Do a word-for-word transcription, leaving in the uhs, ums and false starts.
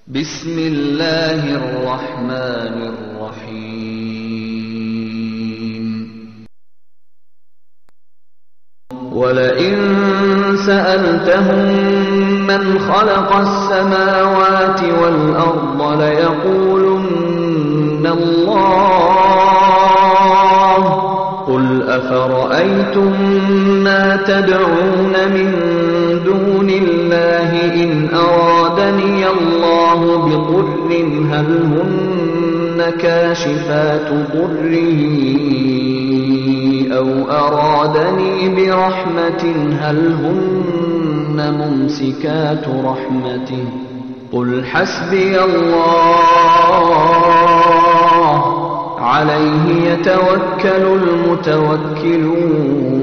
بسم الله الرحمن الرحيم ولئن سألتهم من خلق السماوات والأرض ليقولن الله قل أفرأيتم ما تدعون من دون الله إن أرادني الله بضر هل هن كاشفات ضره أو أرادني برحمة هل هن ممسكات رحمته قل حسبي الله عليه يتوكل المتوكلون